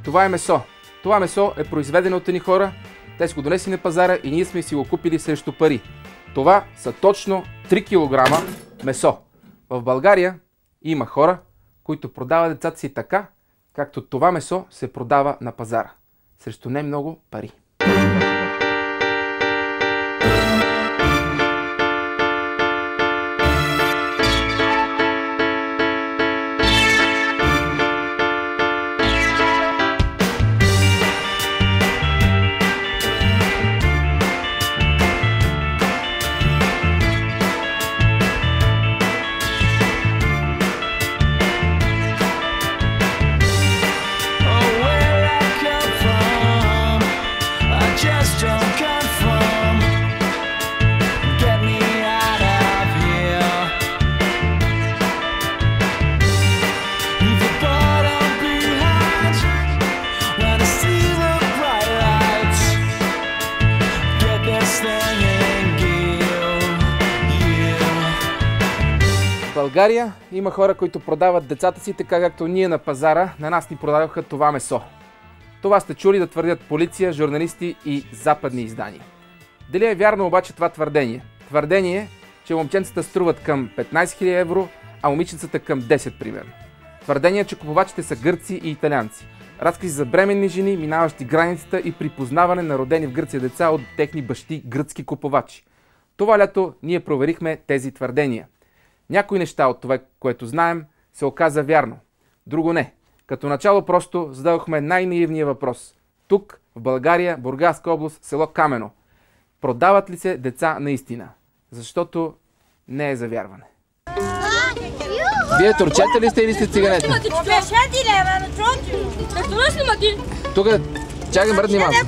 това е месо. Това месо е произведено от едни хора, те са го донесли на пазара и ние сме си го купили срещу пари. Това са точно 3 кг месо. В България има хора, които продават децата си така, както това месо се продава на пазара. Срещу не много пари. В България има хора, които продават децата си така, както ние на пазара на нас ни продаваха това месо. Това сте чули да твърдят полиция, журналисти и западни издания. Дали е вярно обаче това твърдение? Твърдение е, че момченцата струват към 15 000 евро, а момиченцата към 10 примерно. Твърдение е, че купувачите са гърци и италианци. Разкази за бременни жени, минаващи границата и припознаване на родени в Гърция деца от техни бащи гръцки купувачи. Това лято ние проверихме тези твърдения. Някои неща от това, което знаем, се оказа вярно. Друго не. Като начало просто зададохме най-наивния въпрос. Тук, в България, Бургаска област, село Камено. Продават ли се деца наистина? Защото не е за вярване. Вие турчета ли сте или сте циганета? Тук, чакай мръдни малко.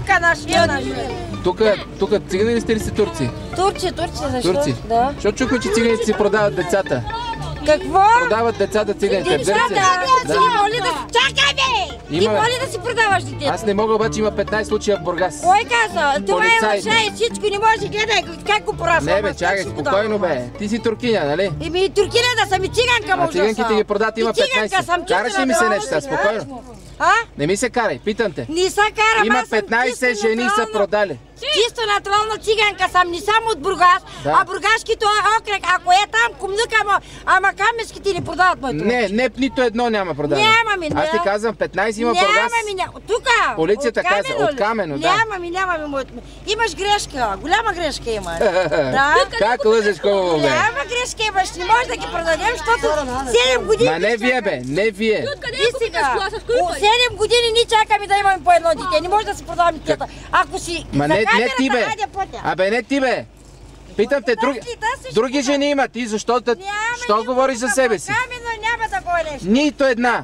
Тук цигани ли сте или сте турци? Турци, защо? Турци? Да. Защото чухме, че циганите си продават децата. Какво? Продават децата циганите. Децата? Ти моли да... Чакай бе! Ти моли да си продаваш детето. Аз не мога, обаче има 15 случая в Бургас. Кой каза? Това е лъжа и всичко, не може да гледай как го порасва. Не бе, чакай, спокойно бе. Ти си туркиня, нали? Еми туркиня да съм и циганка може да съм. А циганките ги продават, има 15. Караш ли ми се неща, спокойно? Не ми се карай, питам те. Не са карам, има 15 жени са продали. Чисто натурална циганка съм, не само от Бургас, а бургаските окръг, ако е там кумнука, ама каменските не продават моето. Не, нито едно няма продаване. Няма. Аз ти казвам, 15 има Бургас. Тука. Полицията каза, от Камено, да. Няма моето. Имаш грешка, голяма грешка имаш. Как лъжеш хубаво, бе? Голяма грешка имаш, не може да ги продадем, защото 7 години... Ма не вие, бе, не вие. 7 години ни чакаме да имаме по едно дете, не може да си продаваме детета. Ако си... Не ти бе! Абе не ти бе! Питам те, други жени има. Ти защо говориш за себе си? Камено няма такова нещо. Нито една.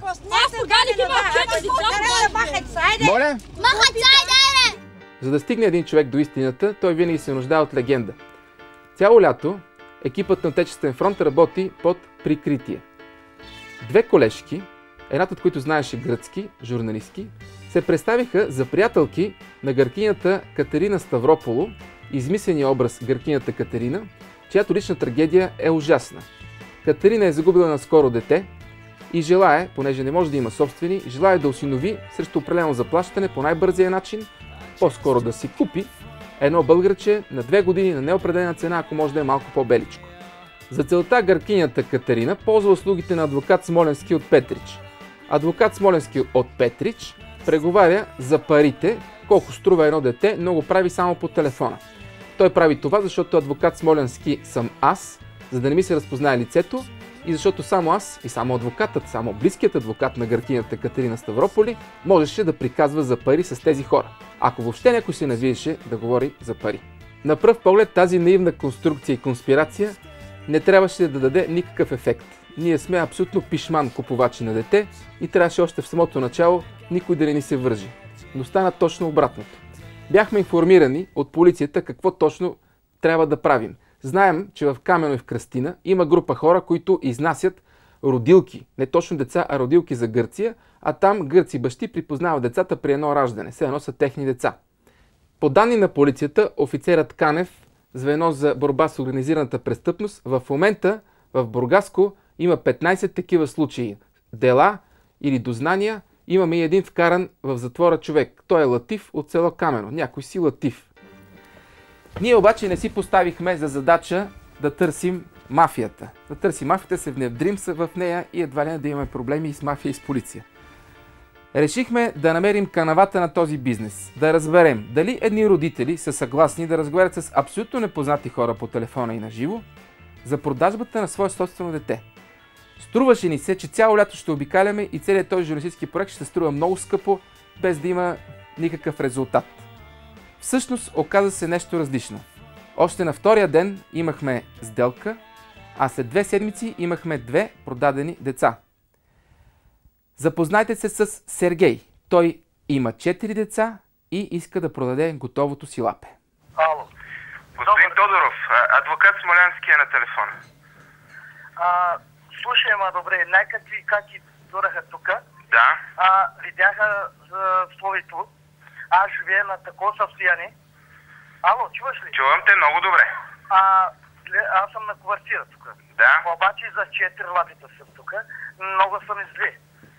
Моля? За да стигне един човек до истината, той винаги се нуждае от легенда. Цяло лято екипът на Отечествен фронт работи под прикритие. Две колежки, едната от които знаеше гръцки, журналистки, се представиха за приятелки на гъркинята Катерина Ставрополо, измисления образ гъркинята Катерина, чиято лична трагедия е ужасна. Катерина е загубила наскоро дете и желае, понеже не може да има собствени, желае да осинови срещу определено заплащане по най-бързия начин, по-скоро да си купи едно българче на 2 години на неопределена цена, ако може да е малко по-беличко. За целта гъркинята Катерина ползва услугите на адвокат Смоленски от Петрич. Адвокат Смоленски от Петрич преговаря за парите, колко струва едно дете, но го прави само по телефона. Той прави това, защото адвокат Смоленски съм аз, за да не ми се разпознае лицето и защото само аз и само адвокатът, само близкият адвокат на гъркинята Катерина Ставрополи можеше да приказва за пари с тези хора. Ако въобще някой се навиеше да говори за пари. На пръв поглед тази наивна конструкция и конспирация не трябваше да даде никакъв ефект. Ние сме абсолютно пишман купувачи на дете и трябваше още в самото начало никой да не ни се вържи. Но стана точно обратното. Бяхме информирани от полицията какво точно трябва да правим. Знаем, че в Камено и в Кръстина има група хора, които изнасят родилки. Не точно деца, а родилки за Гърция, а там гърци бащи припознават децата при едно раждане. Все едно са техни деца. По данни на полицията, офицерът Канев, звено за борба с организираната престъпност, в момента в Бургаско има 15 такива случаи. Дела или дознания Имаме и един вкаран в затвора човек. Той е Латиф от село Камено. Някой си Латиф. Ние обаче не си поставихме за задача да търсим мафията. Да търсим мафията, се внедрим в нея и едва ли не да имаме проблеми и с мафия и с полиция. Решихме да намерим канавата на този бизнес. Да разберем дали едни родители са съгласни да разговарят с абсолютно непознати хора по телефона и на живо за продажбата на свое собствено дете. Струваше ни се, че цяло лято ще обикаляме и целият този журналистически проект ще се струва много скъпо, без да има никакъв резултат. Всъщност оказа се нещо различно. Още на втория ден имахме сделка, а след 2 седмици имахме 2 продадени деца. Запознайте се с Сергей. Той има 4 деца и иска да продаде готовото си лапе. Ало. Господин Тодоров, адвокат Смолянски е на телефона. Слушай, добре, някакви каки дораха тук. Да. Видяха словито. Аз живея на такова състояние. Ало, чуваш ли? Чувам те много добре. Аз съм на квартира тук. Да. Обаче за 4 лапита съм тук. Много съм зле.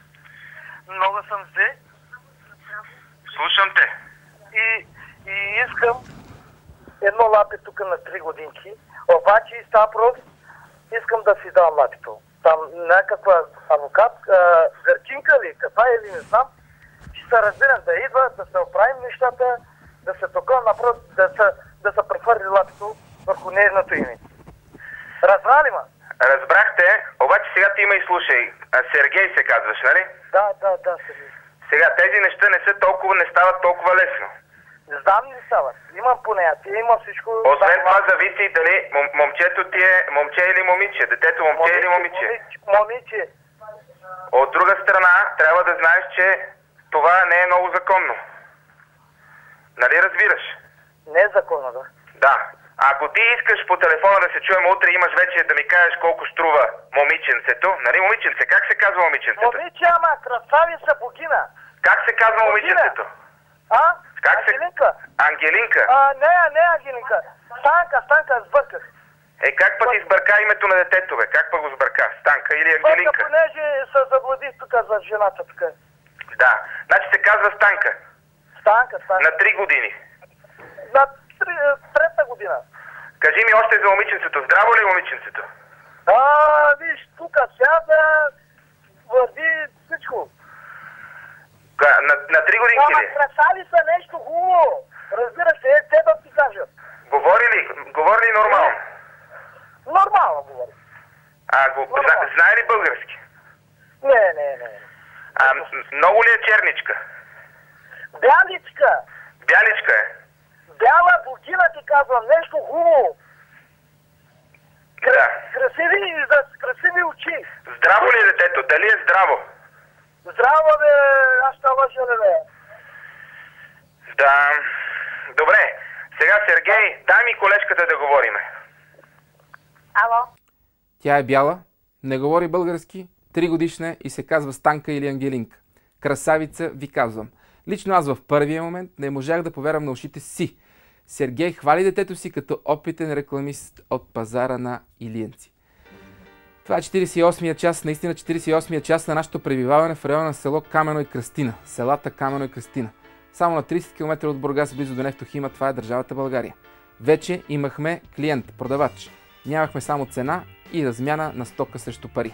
Слушам те. И искам едно лапе тук на 3 годинки. Обаче става просто, искам да си дам лапето. Там някаква авокат, гърчинка ли, каква е ли, не знам. Ще се разбирам да идва, да се оправим нещата, да се тока напрот, да се прехвърли лапето върху нейното име. Разбра ли ма? Разбрахте, обаче сега ти има и слушай. Сергей се казваш, нали? Да, Сергей. Сега тези неща не стават толкова лесно. Не знам ли стават. Имам понятие, имам всичко. Освен това зависи дали момчето ти е момче или момиче. Детето момче или момиче. Момиче. От друга страна, трябва да знаеш, че това не е много законно. Нали разбираш? Не е законно, да. Да. Ако ти искаш по телефона да се чуем утре, имаш вече да ми кажеш колко струва момиченцето. Нали момиченце? Как се казва момиченцето? Момиче, ама красавица богина. Как се казва момиченцето? Ангелинка. Ангелинка? Не Ангелинка. Станка, сбърках. Как път избърка името на детето, бе? Как път го сбърка? Станка или Ангелинка? Сбърка, понеже се заблудих тук за жената тук. Да. Значи се казва Станка. Станка. На 3 години. На 3-та година. Кажи ми още за момиченцето. Здраво ли е момиченцето? Виж, тук сяда, върви всичко. На 3 годинки ли? Красави са нещо хубаво. Разбира се, те да ти кажат. Говори ли нормално? Нормално говори. Знае ли български? Не. Много ли е черничка? Бяличка. Бяличка е? Бяла богина ти казвам, нещо хубаво. Да. Красиви очи. Здраво ли е детето? Дали е здраво? Здраво, бе, аз ще лъжа, бе. Да. Добре. Сега, Сергей, дай ми колежката да говориме. Ало? Тя е бяла, не говори български, 3 годишна и се казва Станка или Ангелинка. Красавица ви казвам. Лично аз в първия момент не можах да повярвам на ушите си. Сергей хвали детето си като опитен рекламист от пазара на Илиенци. Това е 48-я час, наистина 48-я час на нашето пребиваване в района на село Камено и Кръстина. Селата Камено и Кръстина. Само на 30 км от Бургас, близо до Нефтохима, това е държавата България. Вече имахме клиент, продавач. Нямахме само цена и размяна на стока срещу пари.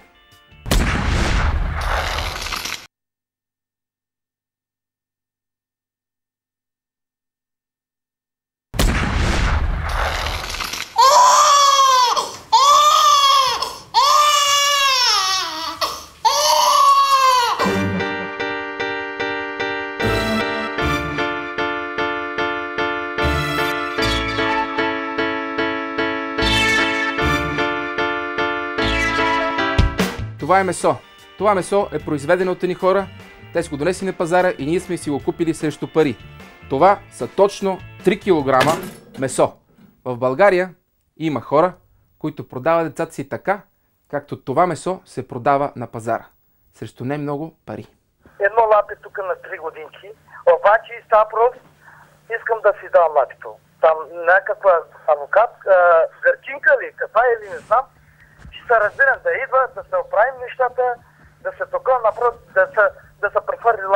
Това е месо. Това месо е произведено от едни хора, те са го донесли на пазара и ние сме си го купили срещу пари. Това са точно 3 кг месо. В България има хора, които продават децата си така, както това месо се продава на пазара. Срещу не много пари. Едно лапе тук на 3 годинки, обаче става просто, искам да си дам лапето. Там някаква авокат, гърчинка ли, каква е ли, не знам. Ще се разбирам да идва, да се оправим нещата, да се тока напрот, да се прехвърли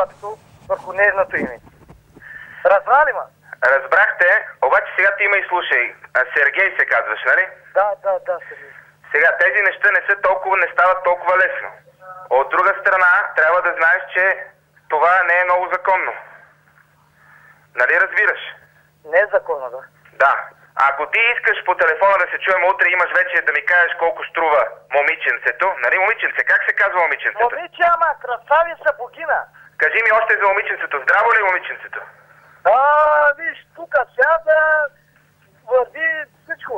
по нейното име. Разбрали ма? Разбрахте, обаче сега ти има и слушай. Сергей се казваш, нали? Да, Сергей. Сега тези неща не стават толкова лесно. От друга страна, трябва да знаеш, че това не е много законно. Нали разбираш? Не е законно, да. Да. Ако ти искаш по телефона да се чуем утре, имаш вече да ми кажеш колко струва момиченцето. Нали момиченце? Как се казва момиченцето? Момиче, ама красавица богина. Кажи ми още за момиченцето. Здраво ли е момиченцето? Виж, тук сяда, върви всичко.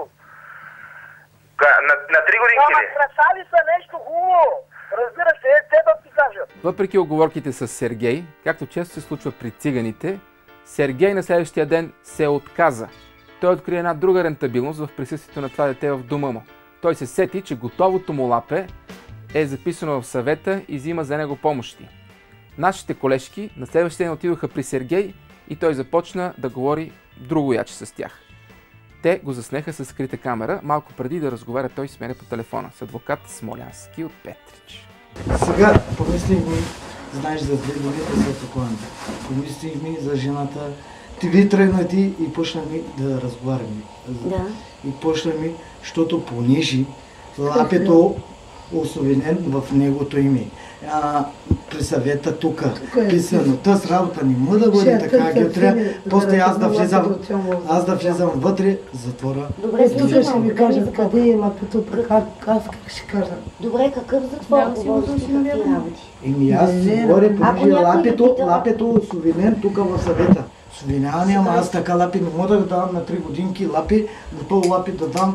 На 3 годинки ли? Красавица нещо хубаво. Разбира се, те да ти кажат. Въпреки оговорките с Сергей, както често се случва при циганите, Сергей на следващия ден се отказа. Той откри една друга рентабилност в присъствието на това дете в дома му. Той се сети, че готовото му лапе е записано в съвета и взима за него помощи. Нашите колежки на следващия ден отидоха при Сергей и той започна да говори друго яче с тях. Те го заснеха с скрита камера, малко преди да разговаря той с мене по телефона, с адвокат Смолянски от Петрич. Сега помислих ми, знаеш, за 2 години след такова. Помислих ми за жената. Ти тръгна ти и почна ми да разговаряме. Да. И почна ми, защото понижи лапето осовенен в негото име. При съвета тук писано, тъс работа не му да бъде така, после аз да влезам вътре, затвора. Добре, тук ще ми кажат къде е лапето, как ще кажа. Добре, какъв затвор говориш ти работи? Аз си говоря, понеже лапето осовенен тук в съвета. Совиняване, ама аз така лапи не мога да дам на 3 годинки лапи, готово лапи да дам,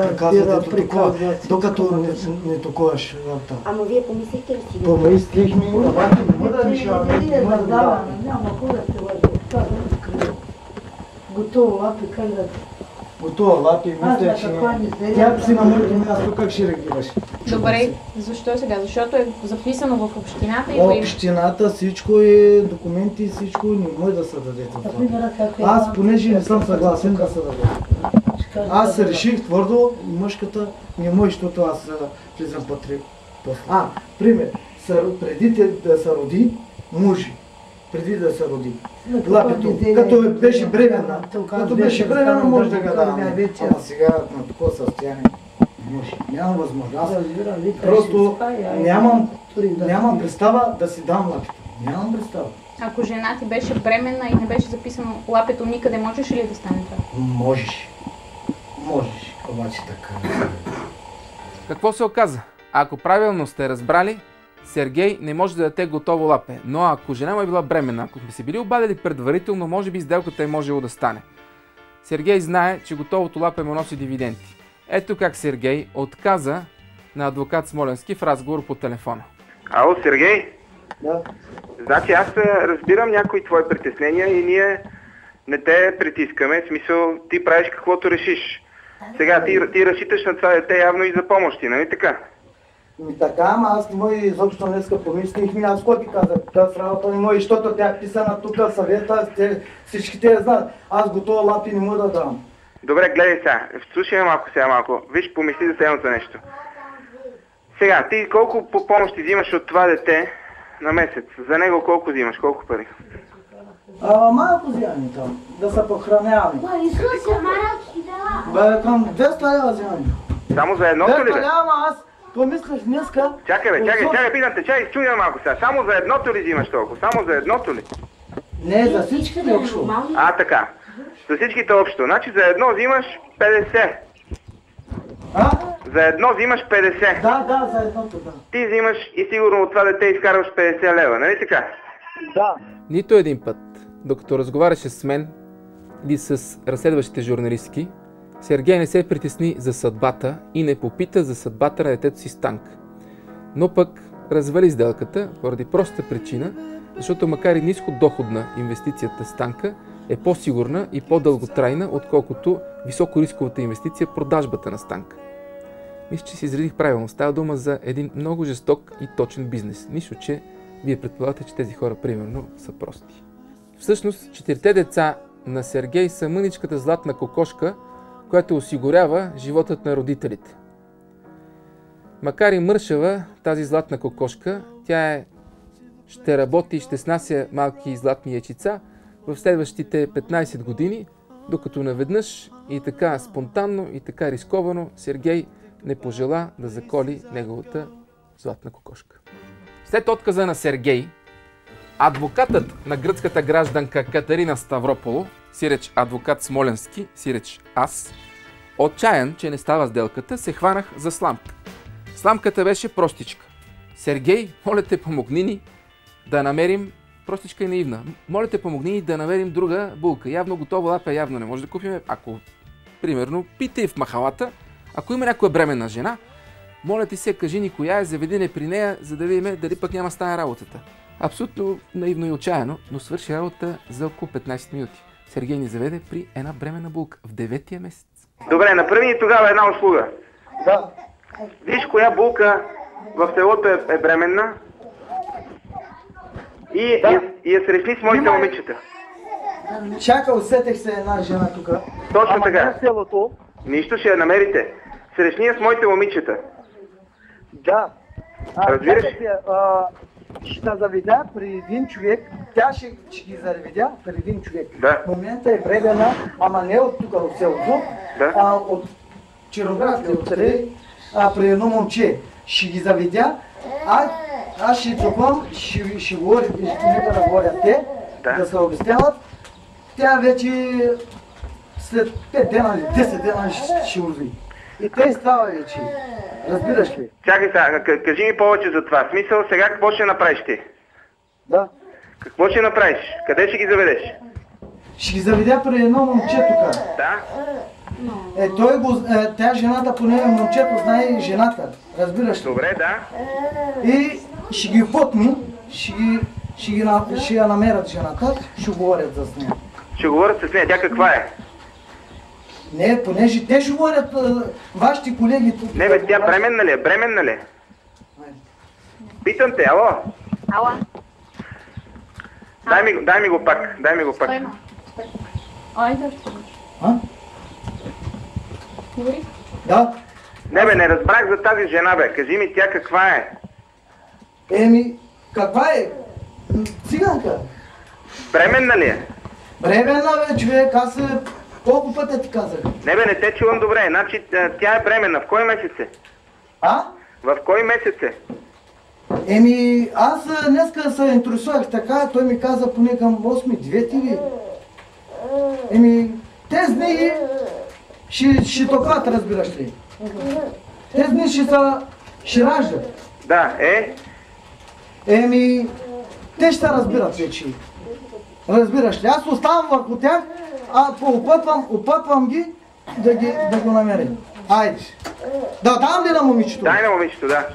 докато не таковаш работа. Ама вие помислихте ли си? Помислих ми, лапи не мога да решаваме. Няма кога те лапи. Готово лапи, как да... Готово лапи, мисля, че тя си на моето място как ще реагираш. Добре, защо сега? Защото е записано в общината и общината, всичко е, документи, всичко не може да се даде това. Аз, понеже не съм съгласен да се даде. Аз реших твърдо, мъжката не може, защото аз влизам по-3. Пример, преди да се роди, мъжи. Преди да се роди. Лапето, като беше бременна. Може да го даваме. Ама сега на такова състояние нямам възможност. Просто нямам представа да си дам лапето. Нямам представа. Ако жена ти беше бременна и не беше записано лапето никъде, можеш ли да стане това? Можеш, обаче така. Какво се оказа? Ако правилно сте разбрали, Сергей не може да даде готово лапе, но ако жена му е била бременна, ако сме се били обадили предварително, може би сделката е можело да стане. Сергей знае, че готовото лапе му носи дивиденти. Ето как Сергей отказа на адвокат Смолянски в разговор по телефона. Ало, Сергей? Да. Значи аз разбирам някои твои притеснения и ние не те притискаме, в смисъл ти правиш каквото решиш. Сега ти разчиташ на това дете явно и за помощи, нали така? Така, ама аз не мога изобщо днеска помислих ми, аз кой ти казах, тази работа не мога, защото тя е писана тук в съвета, всички те знаят, аз готова лапи не мога да дам. Добре, гледай сега, слушай малко, виж, помисли за следното нещо. Сега, ти колко помощи взимаш от това дете на месец? За него колко взимаш, колко пари? Малко взимаме там, да се похраняваме. Към 200 лева взимаме. Само за едното ли бе? 200 лева, аз помислих днеска... Чакай, питам те, чуй малко сега. Само за едното ли взимаш толкова? Само за едното ли? Не, за всичките общо. Така. За всичките общо. Значи за едно взимаш 50. За едно взимаш 50. Да, за едното, да. Ти взимаш и сигурно от това дете изкарваш 50 лева, нали така? Да. Нито един път, докато разговаряше с мен или с разследващите журналистки, Сергей не се притесни за съдбата и не попита за съдбата на детето си Станка. Но пък развали сделката поради проста причина, защото макар и нискодоходна инвестицията Станка е по-сигурна и по-дълготрайна, отколкото високорисковата инвестиция продажбата на Станка. Мисля, че си изредих правилно. Става дума за един много жесток и точен бизнес. Нищо, че вие предполагате, че тези хора примерно са прости. Всъщност, 4 деца на Сергей са мъничката златна кокошка, която осигурява животът на родителите. Макар и мършава тази златна кокошка, тя е ще работи и ще снася малки златни яйчица в следващите 15 години, докато наведнъж и така спонтанно и така рисковано Сергей не пожела да заколи неговата златна кокошка. След отказа на Сергей, адвокатът на гръцката гражданка Катерина Ставрополо, сиреч адвокат Смоленски, сиреч аз, отчаян, че не става сделката, се хванах за сламка. Сламката беше простичка. Сергей, моля те, помогни ни да намерим, простичка и наивна, моля те, помогни ни да намерим друга булка. Явно готова лапа, явно не може да купим. Ако, примерно, питай в махалата, ако има някоя бременна жена, моля ти се, кажи ни коя е, заведи не при нея, за да видим дали пък няма стане работата. Абсолютно наивно и отчаяно, но свърши работа за около 15 минути. Сергей ни заведе при една бременна булка в 9-тия месец. Добре, направи ни тогава една услуга. Да. Виж коя булка в селото е бременна и я срещни с моите момичета. Чака, усетих се една жена тук. Точно така. Селото. Нищо ще я намерите. Срещни я с моите момичета. Да. Разбираш? Ще заведя при един човек, тя ще ги заведя при един човек. Да. В момента е бременна, ама не от тук, от селото, Да. а от Чироград, при едно момче. Ще ги заведя, аз ще чуквам, ще говоря, нека да говорят те, да се обясняват. Тя вече след 5 дена или 10 дена ще урви. И те става вече. Разбираш ли? Чакай сега, кажи ми повече за това. Смисъл, сега какво ще направиш ти? Да. Какво ще направиш? Къде ще ги заведеш? Ще ги заведя при едно момче тук. Да? Тя жената, поне момчето знае жената. Разбираш ли? Добре, да. И ще ги потми, ще я намерят жената, ще говорят с нея. Ще говорят с нея. Тя каква е? Не, понеже те ще говорят, вашите колеги тук. Не бе, тя бременна ли е? Бременна ли е? Питам те, ало? Ала? Дай ми го пак, дай ми го пак. Айде. Говори. Да. Не бе, не разбрах за тази жена бе. Кажи ми тя каква е? Каква е? Циганка. Бременна ли е? Бременна бе, човек, аз колко пъти ти казах? Не бе, не те чувам добре. Значи тя е бременна. В кой месец е? В кой месец е? Аз днеска се интересувах така, той ми каза поне към 8-9 или... Тези дни ще топлят, разбираш ли? Тези дни ще раждат. Да, те ще разбират вече. Разбираш ли? Аз оставам върху тях, опътвам ги да го намерим. Айде. Да дам ли на момичето? Дай на момичето, да.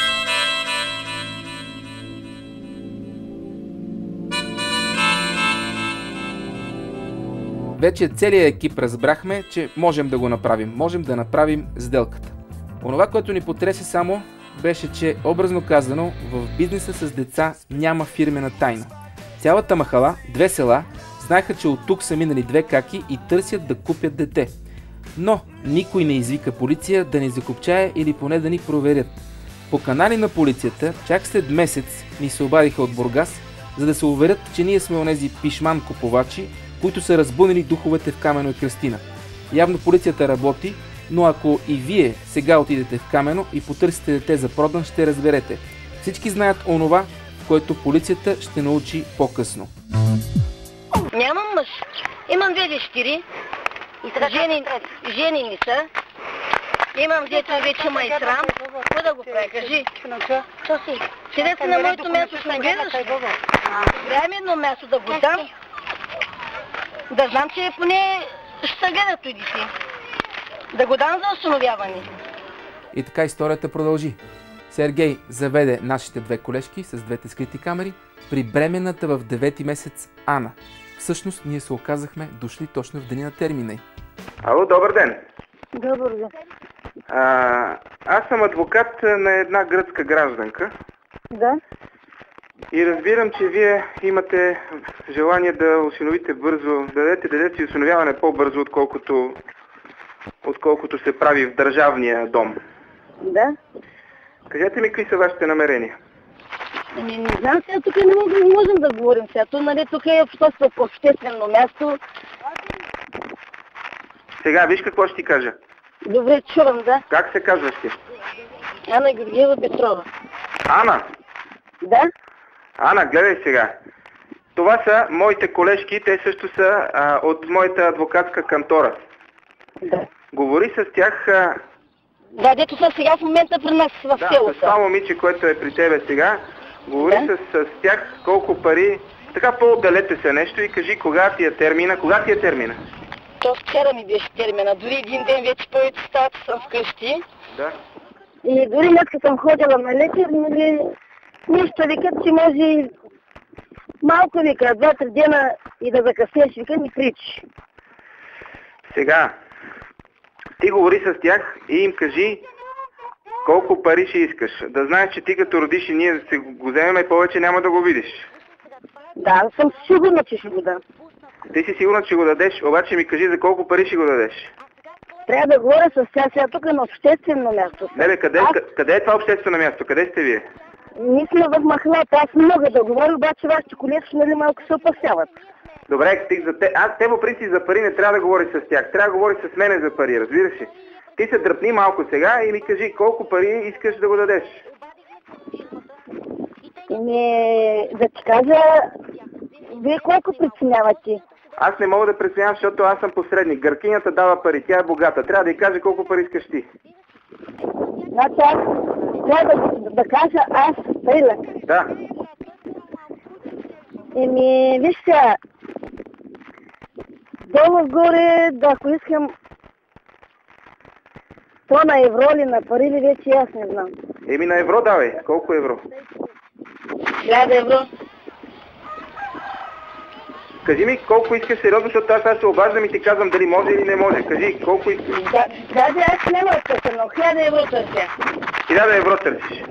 Вече целият екип разбрахме, че можем да го направим. Можем да направим сделката. Онова, което ни потресе само, беше, че образно казано, в бизнеса с деца няма фирмена тайна. Цялата махала, 2 села, знаеха, че от тук са минали 2 каки и търсят да купят дете. Но никой не извика полиция да ни закопчае или поне да ни проверят. По канали на полицията, чак след месец ни се обадиха от Бургас, за да се уверят, че ние сме онези пишман купувачи, които са разбунили духовете в Камено и Кръстина. Явно полицията работи, но ако и вие сега отидете в Камено и потърсите дете за продан, ще разберете. Всички знаят онова, което полицията ще научи по-късно. Нямам мъж. Имам 2 дъщери. Женени са. Имам дето вече ма и срам. Какво да го прави? Кажи. Що си? Седете на моето място, ще гледаш. Трябва ми едно място да го дам. Да знам, че поне ще се гледат преди си. Да го дам за установяване. И така историята продължи. Сергей заведе нашите 2 колежки с 2 скрити камери при бременната в 9-ти месец Ана. Всъщност ние се оказахме дошли точно в деня на термина й. Ало, добър ден. Добър ден. Аз съм адвокат на една гръцка гражданка. Да. И разбирам, че вие имате желание да осиновите бързо, да дадете детето си осиновяване по-бързо, отколкото се прави в държавния дом. Да. Кажете ми, какви са вашите намерения? Не знам сега, тук не можем да говорим сега. Нали, тук е обществено място. Сега, виж какво ще ти кажа. Добре, чувам, да. Как се казваш ти? Ана Георгиева Петрова. Ана? Да. Ана, гледай сега. Това са моите колежки, те също са от моята адвокатска кантора. Да. Говори с тях... Да, дето са сега в момента при нас в селото. Да, с това момиче, което е при тебе сега, говори с тях колко пари... Така по-отделете се нещо и кажи кога ти е термина. Кога ти е термина? То вчера ми беше термина. Дори един ден вече повече става, съм вкъщи. Да. И дори днеска съм ходила на лекар, нали... Нищо, викат, че може малко, вика, 2-3 дена и да закъснеш, вика, ми причи. Сега, ти говори с тях и им кажи колко пари ще искаш. Да знаеш, че ти като родиш и ние се го вземем и повече няма да го видиш. Да, съм сигурна, че ще го дам. Ти си сигурна, че го дадеш, обаче ми кажи за колко пари ще го дадеш. Трябва да говоря с тях сега тук на обществено място. Не бе, къде е това обществено място? Къде сте вие? Ние сме в махалата, аз не мога да говоря, обаче вашите колежки, нали, малко се опасяват. Добре, те по принцип за пари не трябва да говори с тях, трябва да говори с мене за пари, разбираш ли? Ти се дръпни малко сега и ми кажи колко пари искаш да го дадеш. Да ти кажа, вие колко преценявате? Аз не мога да преценявам, защото аз съм посредник. Гъркинята дава пари, тя е богата. Трябва да й кажа колко пари искаш ти. Значи аз трябва да кажа аз прилък. Да. Виж сега, долу-горе, да ако искам то на евро ли, на пари ли, вече аз не знам. На евро давай. Колко евро? 1000 евро. Кажи ми колко искаш сериозно, защото аз се обаждам и ти казвам дали може или не може. Кажи колко искаш. Даже аз няма да търся, но 1000 евро търся. 1000 евро търсиш?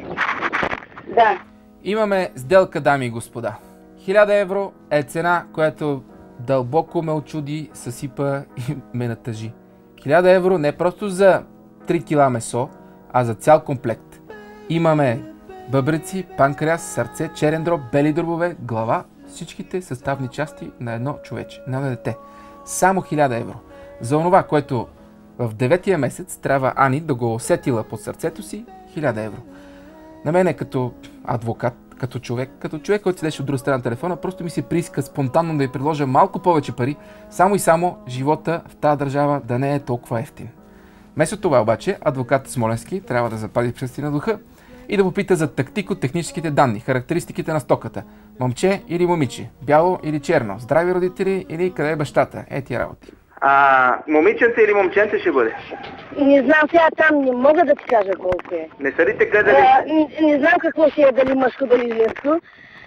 Да. Имаме сделка, дами и господа. 1000 евро е цена, която дълбоко ме очуди, съсипа и ме натъжи. 1000 евро не просто за 3 кг месо, а за цял комплект. Имаме бъбреци, панкреас, сърце, черен дроб, бели дробове, глава, всичките съставни части на едно човече, на едно дете. Само 1000 евро. За онова, което в 9-тия месец трябва Ани да го усетила под сърцето си, 1000 евро. На мен като адвокат, като човек, който седеше от друга страна на телефона, просто ми се прииска спонтанно да й предложа малко повече пари, само и само живота в тази държава да не е толкова евтин. Вместо това обаче, адвокатът Смоленски трябва да запази пръсти на духа и да попита за тактико-техническите данни, характеристиките на стоката. Момче или момиче, бяло или черно, здрави родители или къде е бащата. Тия работи. Момиченце или момченце ще бъде? Не знам, сега там не мога да ти кажа колко е. Не са ли те гледали? Не знам какво ще е, дали мъжко, дали женско.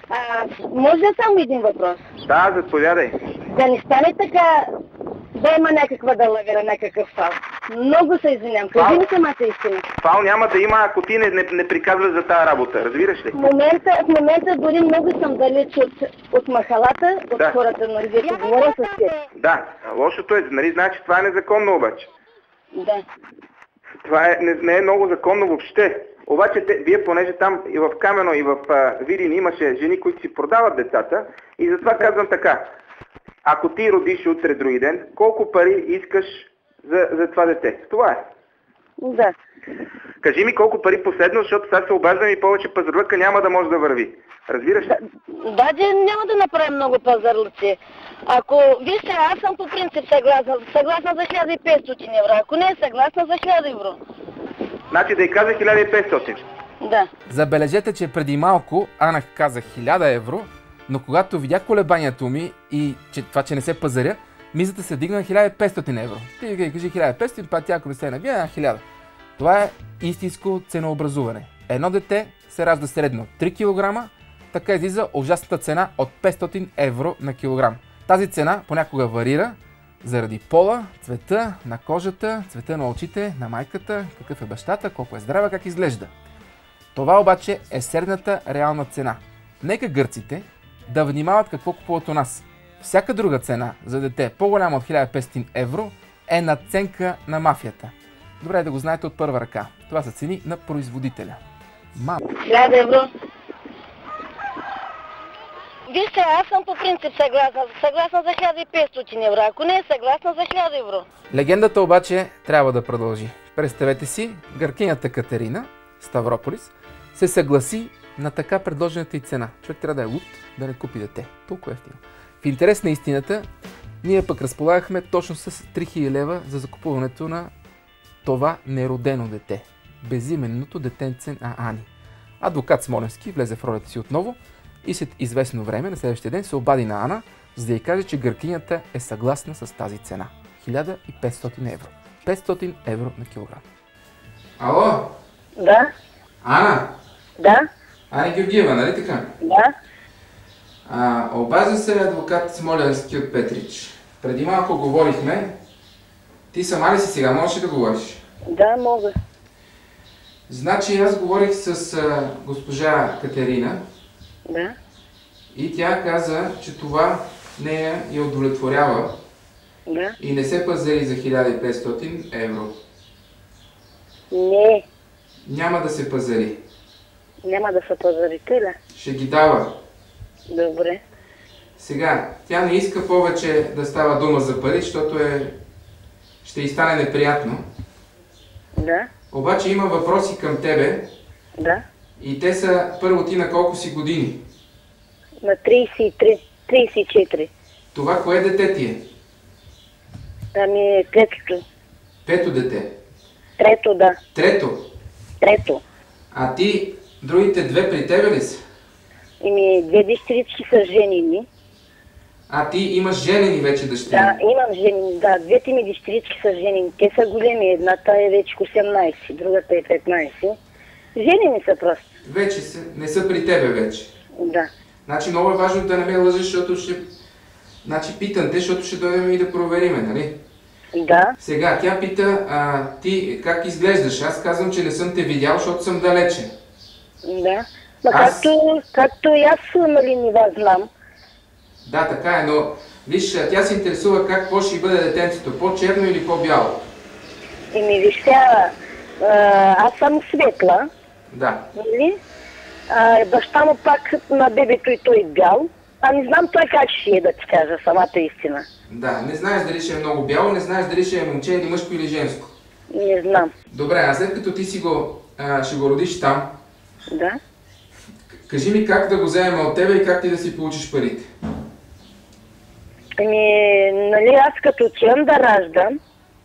Може да само един въпрос? Да, заповядай. Да не стане така, да има някаква далавера, някакъв фал. Много се извинявам. Кажи ми самата истина. Фал няма да има, ако ти не приказваш за тази работа. Разбираш ли? В момента дори много съм далеч от махалата, от хората, нали, дето говоря с теб. Да, лошото е, нали, знаеш, че това е незаконно обаче. Да. Това не е много законно въобще. Обаче вие, понеже там и в Камено, и в Видин имаше жени, които си продават децата, и затова казвам така. Ако ти родиш утре други ден, колко пари искаш за това дете? Това е. Да. Кажи ми колко пари последно, защото сега се обаждам и повече пазарлъка няма да може да върви. Разбираш ли? Да, няма да направим много пазарлъци. Ако, вижте, аз съм по принцип съгласна за 1500 евро. Ако не е съгласна за 1000 евро. Значи да й каза 1500. Да. Забележете, че преди малко Ана каза 1000 евро, но когато видя колебанието ми и че не се пазаря, мизата се дигна на 1500 евро. Ти кажи 1500, па тя ако не се навия, 1000. Това е истинско ценообразуване. Едно дете се ражда средно 3 кг, така излиза ужасната цена от 500 евро на килограм. Тази цена понякога варира заради пола, цвета на кожата, цвета на очите, на майката, какъв е бащата, колко е здрава, как изглежда. Това обаче е средната реална цена. Нека гърците да внимават какво купуват у нас. Всяка друга цена за дете по-голяма от 1500 евро е надценка на мафията. Добре е да го знаете от първа ръка. Това са цени на производителя. 1000 евро. Вижте, аз съм по принцип съгласна за 1500 евро. Ако не е съгласна, за 1000 евро. Легендата обаче трябва да продължи. Представете си, гъркинята Катерина, Ставрополис, се съгласи на така предложената и цена. Човек трябва да е луд да не купи дете. Толкова ефтино. В интерес на истината, ние пък разполагахме точно с 3000 лева за закупуването на това неродено дете. Безименното детенце на Ани. Адвокат Смолянски влезе в ролята си отново и след известно време, на следващия ден, се обади на Ана, за да й каже, че гъркинята е съгласна с тази цена. 1500 евро. 500 евро на килограм. Ало? Да. Ана? Да. Ани Георгиева, нали така? Да. Обажда се адвокат Смолянски от Петрич. Преди малко говорихме. Ти сама ли си сега? Можеш ли да говориш? Да, мога. Значи аз говорих с госпожа Катерина. Да. И тя каза, че това нея я удовлетворява. Да. И не се пазари за 1500 евро. Не. Няма да се пазари. Няма да се пазарите ли? Ще ги дава. Добре. Сега, тя не иска повече да става дума за пари, защото ще й стане неприятно. Да. Обаче има въпроси към тебе. Да. И те са, първо, ти на колко си години? На 33. 34. Това кое дете ти е? Ами, третото. Пето дете? Трето, да. Трето? Трето. А ти, другите две при тебе ли са? Ими, две дъщерички са женени. А ти имаш женени вече дъщери? Да, имам женени, да. Двете ми дъщерички са женени. Те са големи. Едната е вече 18, другата е 15. Женени са просто. Вече не са при тебе вече? Да. Значи много е важно да не ме лъжеш, защото Значи питам те, защото ще дойдем и да провериме, нали? Да. Сега, тя пита, ти как изглеждаш? Аз казвам, че не съм те видял, защото съм далече. Да. Както и аз, нали, не вас знам. Да, така е, но виж, тя се интересува какво ще бъде детенцето, по-черно или по-бяло? Еми, виж сега, аз съм светла. Да. Нали? Баща му пак на бебето и той бял. Не знам той как ще е, да ти кажа самата истина. Да, не знаеш дали ще е много бяло, не знаеш дали ще е момче или мъжко или женско. Не знам. Добре, а след като ти ще го родиш там, да. Кажи ми как да го вземем от тебе и как ти да си получиш парите. Нали, аз като отивам да раждам,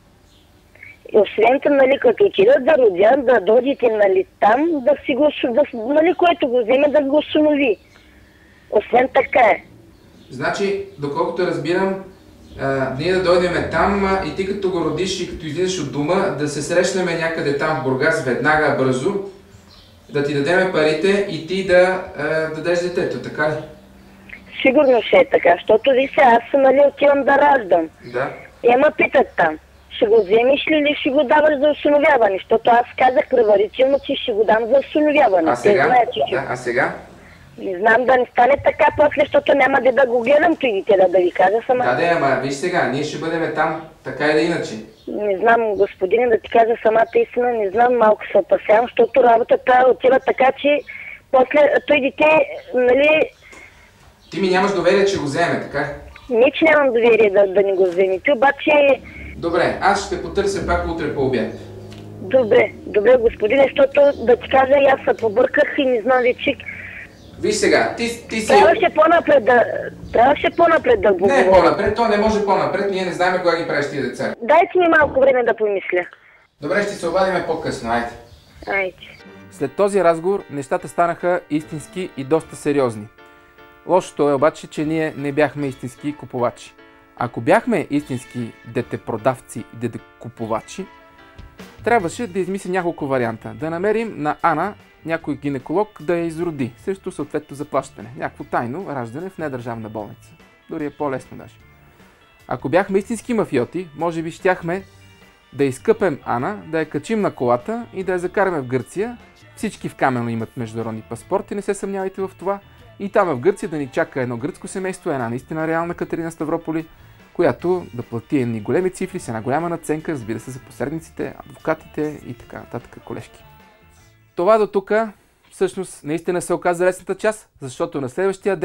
освен нали, като отида да родя, да дойдете нали, там, да си го, нали, което го вземе, да го усинови. Освен така е. Значи, доколкото разбирам, ние да дойдем там и ти като го родиш и като излизаш от дома, да се срещнем някъде там в Бургас веднага, бързо, да ти дадем парите и ти да дадеш детето, така ли? Сигурно ще е така, защото виж, аз нали, отивам да раждам. Да. И ме питат там, ще го вземеш ли или ще го даваш за усиновяване, защото аз казах предварително, че ще го дам за усиновяване. А сега? Знаят, А сега? Не знам да не стане така после, защото няма да го гледам той дете, да ви кажа сама. Да, ама виж сега, ние ще бъдем там, така или иначе. Не знам, господине, да ти кажа самата истина, не знам, малко се опасявам, защото работата отива така, че после той дете, нали... Ти ми нямаш доверие, че го вземе, така? Не, че нямам доверие да не го вземете, обаче... Добре, аз ще потърся пак утре по обяд. Добре, господине, защото да ти кажа, аз се побърках и не знам вече... Виж сега, ти си... Трябваше по-напред да го Не по-напред, то не може по-напред, ние не знаем кога ги правиш тия деца. Дайте ми малко време да помисля. Добре, ще се обадиме по-късно, айде. Айде. След този разговор нещата станаха истински и доста сериозни. Лошото е обаче, че ние не бяхме истински купувачи. Ако бяхме истински детепродавци и детекупувачи, трябваше да измислим няколко варианта. Да намерим на Ана някой гинеколог да я изроди, срещу съответно заплащане. Някакво тайно раждане в недържавна болница. Дори е по-лесно даже. Ако бяхме истински мафиоти, може би щяхме да изкъпем Ана, да я качим на колата и да я закараме в Гърция. Всички в Камено имат международни паспорти, не се съмнявайте в това. И там в Гърция да ни чака едно гръцко семейство, една наистина реална Катерина Ставрополи, която да плати едни големи цифри с една голяма надценка, разбира се, за посредниците, адвокатите и така нататък колежки. Това до тук всъщност наистина се оказа лесната част, защото на следващия ден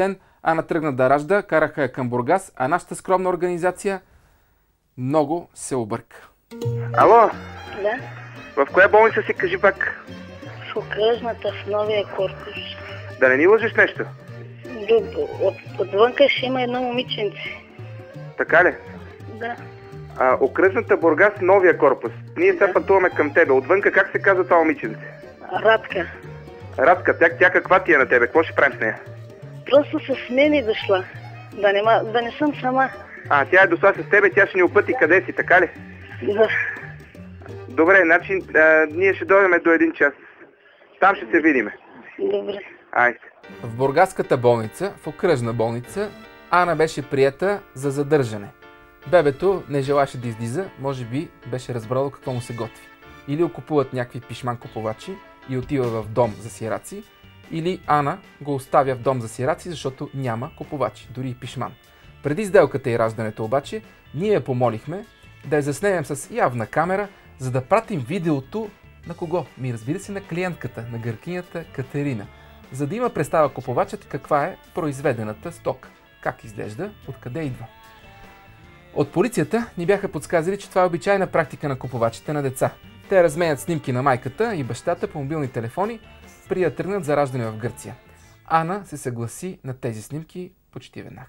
Ана тръгна да ражда, караха я към Бургас, а нашата скромна организация много се обърка. Ало? Да? В коя болница си, кажи пак? В окръжната, в новия корпус. Да не ни лъжиш нещо? Отвънка ще има едно момиченце. Така ли? Да. Окръжната Бургас, новия корпус. Ние сега пътуваме към тебе. Отвънка как се казва това момиченце? Радка. Радка, тя каква ти е на тебе? Какво ще правим с нея? Просто с мен е дошла. Да не съм сама. Тя е дошла с тебе, тя ще ни опъти къде си, така ли? Да. Добре, значи ние ще дойдем до 1 час. Там ще се видиме. Добре. Айде. В бургаската болница, в окръжна болница, Ана беше приета за задържане. Бебето не желаше да излиза, може би беше разбрало какво му се готви. Или окупуват някакви пишман-купувачи и отива в дом за сираци, или Ана го оставя в дом за сираци, защото няма купувачи, дори и пишман. Преди сделката и раждането обаче, ние я помолихме да я заснемем с явна камера, за да пратим видеото на кого? Разбира се, на клиентката, на гъркинята Катерина, за да има представа купувачът каква е произведената стока, как изглежда, откъде идва. От полицията ни бяха подсказали, че това е обичайна практика на купувачите на деца. Те разменят снимки на майката и бащата по мобилни телефони, преди да тръгнат за раждане в Гърция. Ана се съгласи на тези снимки почти веднага.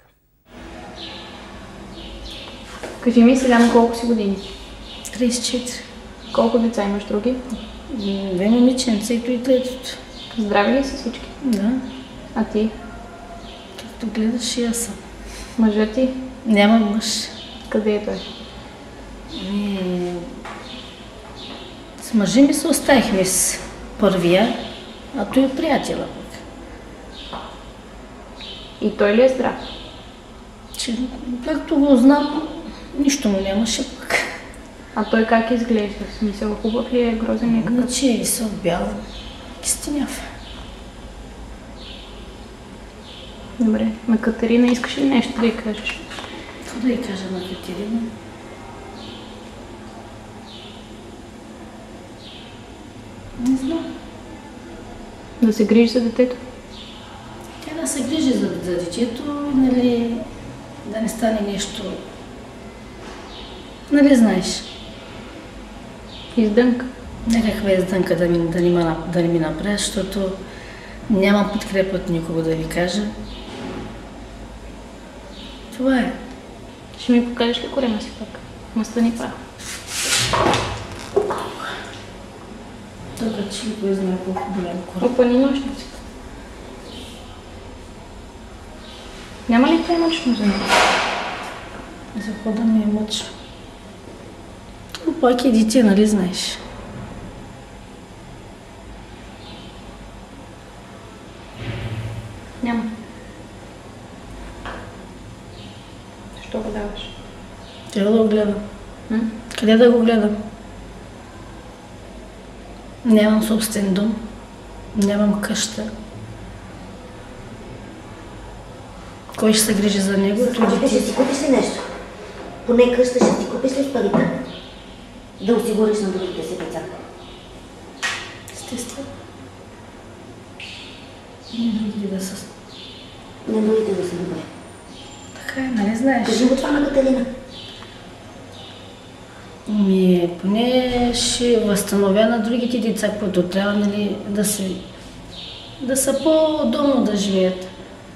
Кажи ми сега на колко си години? 34. Колко деца имаш други? 2 момиченца и той третото. Здрави ли са всички? Да. А ти? Както гледаш и аз съм. Мъжът ти? Няма мъж. Къде е той? С мъжа ми се оставихме с първия, а той е приятела. И той ли е здрав? Както го знам, нищо му нямаше пък. А той как изглежда? В смисъл, хубав ли е, грозен е? Значи е висок, бял, кистеняв. Добре. На Катерина искаш ли нещо да й кажеш? Какво да й кажа на Катерина? Не знам. Да се грижи за детето? Тя да се грижи за детето, нали, да не стане нещо. Нали знаеш? Издънка? Някаква издънка да не ми направи, защото нямам подкрепа от никого да ви кажа. Това е. Ще ми покажеш ли корема си пак? Мъстани прах. Тук че го измя колко голям корем. Опани нощници. Няма ли те мъчно за мен? За хода ми е мъчно. Но пак е дете, нали знаеш? Няма. Защо го даваш? Трябва да го гледам. Къде да го гледам? Нямам собствен дом, нямам къща. Кой ще се грижи за него? Ще си купиш ли нещо? Поне къща ще си купиш ли с парите? Да осигуриш на другите си деца. Естествено. Не другите да са. Не другите да са добре. Така е, нали знаеш? Кажи го това на Катерина. Поне ще възстановя на другите деца, които трябва, нали, да са по-удобно да живеят.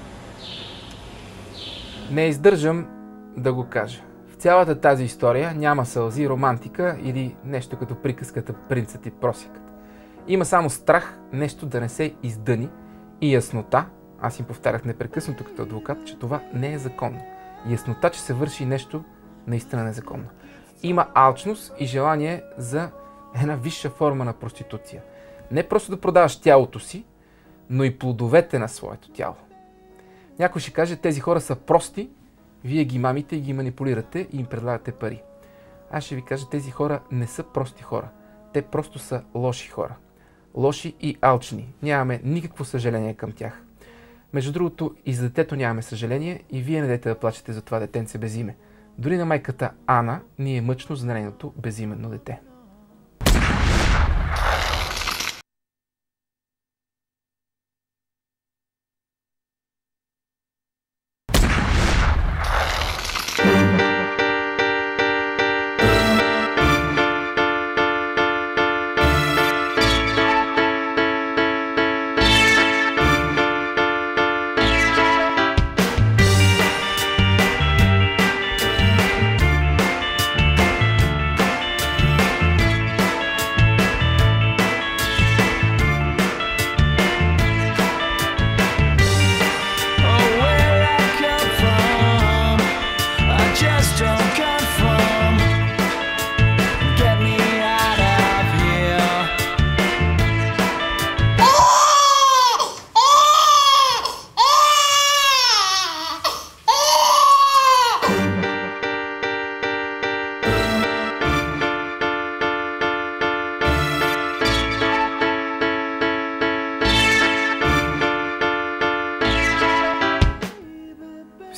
Не издържам да го кажа. В цялата тази история няма сълзи, романтика или нещо като приказката Принцът и просякът. Има само страх нещо да не се издъни и яснота, аз им повтарях непрекъснато като адвокат, че това не е законно. Яснота, че се върши нещо наистина незаконно. Има алчност и желание за една висша форма на проституция. Не просто да продаваш тялото си, но и плодовете на своето тяло. Някой ще каже, тези хора са прости, вие ги мамите и ги манипулирате и им предлагате пари. Аз ще ви кажа, тези хора не са прости хора. Те просто са лоши хора. Лоши и алчни. Нямаме никакво съжаление към тях. Между другото, и за детето нямаме съжаление и вие не дайте да плачете за това детенце без име. Дори на майката Ана ни е мъчно за нейното безименно дете.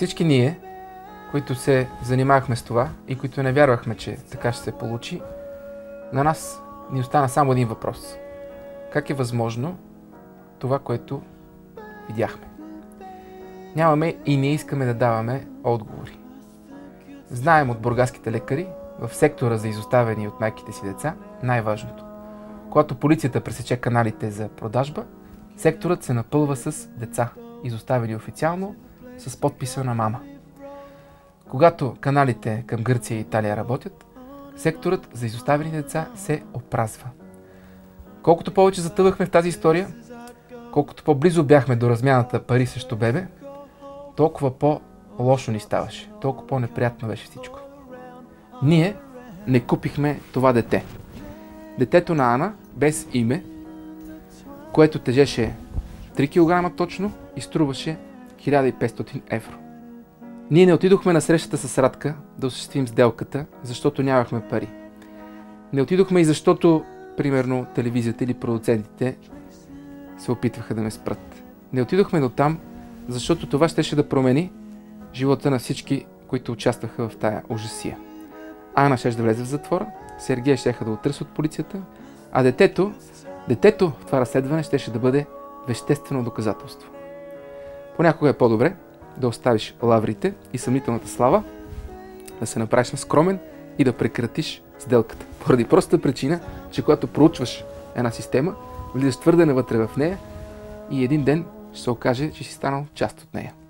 Всички ние, които се занимавахме с това и които не вярвахме, че така ще се получи, на нас ни остана само един въпрос. Как е възможно това, което видяхме? Нямаме и не искаме да даваме отговори. Знаем от бургаските лекари, в сектора за изоставени от майките си деца, най-важното. Когато полицията пресече каналите за продажба, секторът се напълва с деца, изоставени официално, с подписа на мама. Когато каналите към Гърция и Италия работят, секторът за изоставени деца се опразва. Колкото повече затъвахме в тази история, колкото по-близо бяхме до размяната пари срещу бебе, толкова по-лошо ни ставаше, толкова по-неприятно беше всичко. Ние не купихме това дете. Детето на Ана, без име, което тежеше 3 кг точно и струваше 1500 евро. Ние не отидохме на срещата с Радка да осъществим сделката, защото нямахме пари. Не отидохме и защото, примерно, телевизията или продуцентите се опитваха да ме спрат. Не отидохме до там, защото това щеше да промени живота на всички, които участваха в тая ужасия. Ана щеше да влезе в затвора, Сергей щеха да отръс от полицията, а детето в това разследване щеше да бъде веществено доказателство. Понякога е по-добре да оставиш лаврите и съмнителната слава, да се направиш на скромен и да прекратиш сделката. Поради простата причина, че когато проучваш една система, влизаш твърде навътре в нея и един ден ще се окаже, че си станал част от нея.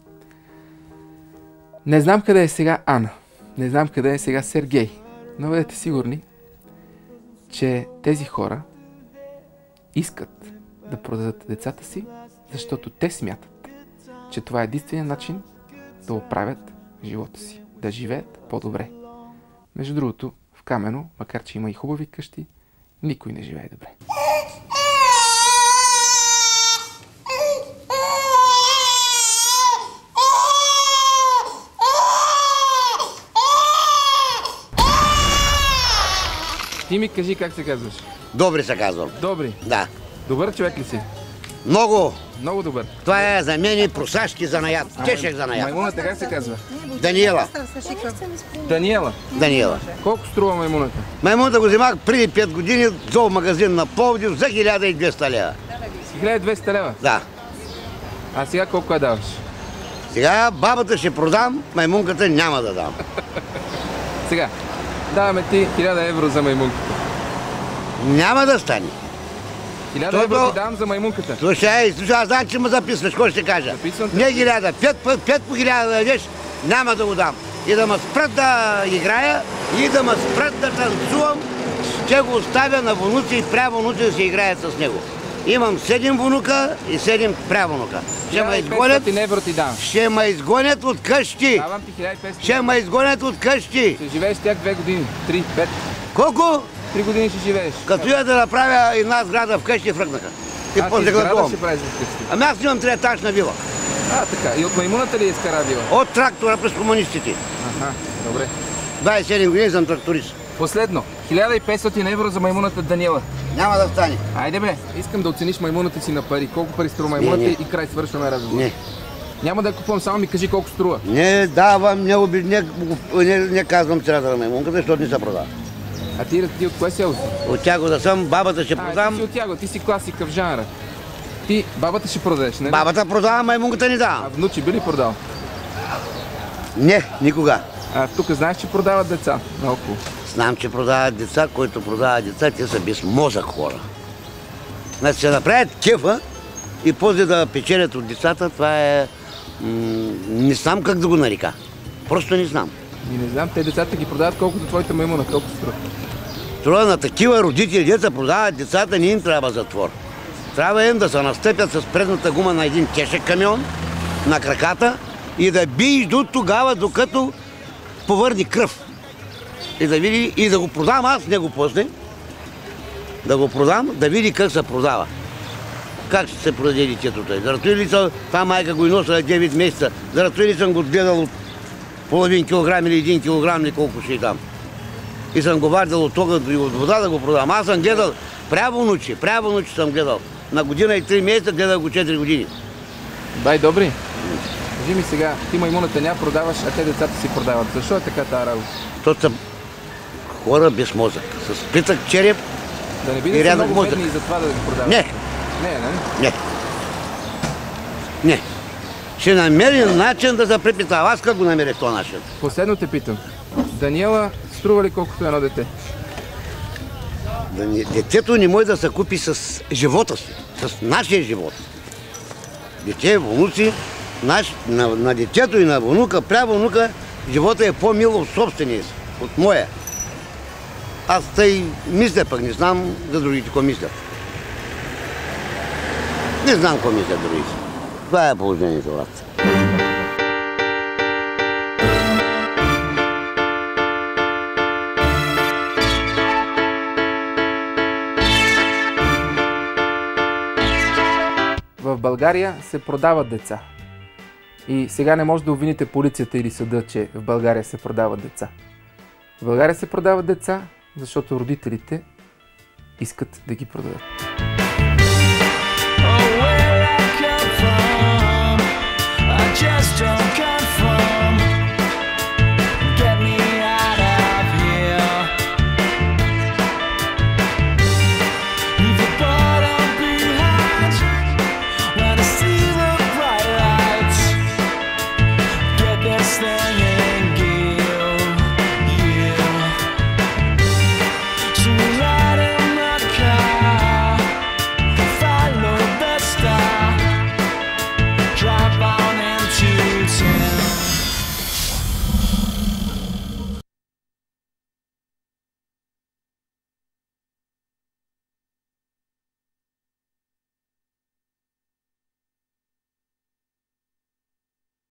Не знам къде е сега Ана, не знам къде е сега Сергей, но бъдете сигурни, че тези хора искат да продадат децата си, защото те смятат, че това е единственият начин да оправят живота си, да живеят по-добре. Между другото, в Камено, макар че има и хубави къщи, никой не живее добре. Ти ми кажи как се казваш. Добри се казвам. Добри? Да. Добър човек ли си? Много. Много добър. Това е за мен и просашки занаят. Тежък занаят. Маймуната как се казва? Даниела. Даниела? Даниела. Колко струва маймуната? Маймуната го вземах преди 5 години в зоомагазин на Пловдив за 1200 лева. 1200 лева? Да. А сега колко я даваш? Сега бабата ще продам, маймунката няма да дам. Сега, даваме ти 1000 евро за маймунката. Няма да стане. 1000 евро ти давам за маймунката. Слушай, аз знам, че ме записваш, какво ще кажа. Не 1000, 5 по 1000 да дадеш, няма да го дам. И да ме спрат да играя, и да ме спрат да танцувам, ще го оставя на внуци и правонуци да се играят с него. Имам 7 внука и 7 правонука. Ще ме изгонят от къщи. Давам ти 1500. Ще ме изгонят от къщи. Ще живееш с тях 2 години, 3, 5. Колко? 3 години ще живееш. Като я да направя една сграда вкъщи, фръкнаха. И после сграда ще правиш вкъщи? Ами аз имам 3-етажна вила. Така. И от маймуната ли изкара вила? От трактора през комунистите. Аха, добре. 27 години съм тракторист. Последно. 1500 евро за маймуната Даниела. Няма да стане. Айде бе, искам да оцениш маймуната си на пари. Колко пари струва маймуната и край свършваме разговор. Не. Няма да я купувам, само ми кажи колко струва. Не давам, не казвам цената на маймунката, защото не се продава. А ти от кое село си? От тяго да съм, бабата ще продам. Ти си от тяго, ти си класика в жанра. Ти бабата ще продадеш, не? Бабата продава, маймунката не дава. А внучи би ли продал? Не, никога. А тук знаеш, че продават деца наоколо? Знам, че продават деца, които продават деца, те са без мозък хора. Значи се направят кефа и после да печелят от децата, това е... не знам как да го нарека. Просто не знам. И не знам, те децата ги продават колкото твоята маймуна, колко струва. Струва на такива родители, деца продават децата, не им трябва затвор. Трябва им да се настъпят с предната гума на един тежък камион, на краката и да биеш до тогава, докато повърни кръв. И да види, и да го продам аз него после. Да го продам, да види как се продава. Как ще се продаде детето той. Заради ли това майка го и носа 9 месеца. Заради ли съм го гледал от половин килограм или 1 килограм, или колко ще там. И съм го вардил от огън и от вода да го продам. Аз съм гледал правонучи съм гледал. На година и 3 месеца гледал го 4 години. Бай, добри. Кажи ми сега, ти маймуната няма продаваш, а те децата си продават. Защо е така тази работа? То са хора без мозък, с плитък череп да не и биде рядък много мозък. бедни и затова да ги продават? Не. Не, нали? Не. Не. Ще намери начин да се препитава. Аз как го намерих този начин? Последно те питам. Даниела струва ли колкото едно дете? Детето не може да се купи с живота си, с нашия живот. Дете, внуци, на детето и на внука, правнука, живота е по-мил от собствения си, от моя. Аз тъй мисля, пък не знам за другите какво мислят. Не знам какво мислят другите. Това е положението, брат. В България се продават деца. И сега не може да обвините полицията или съда, че в България се продават деца. В България се продават деца, защото родителите искат да ги продадат.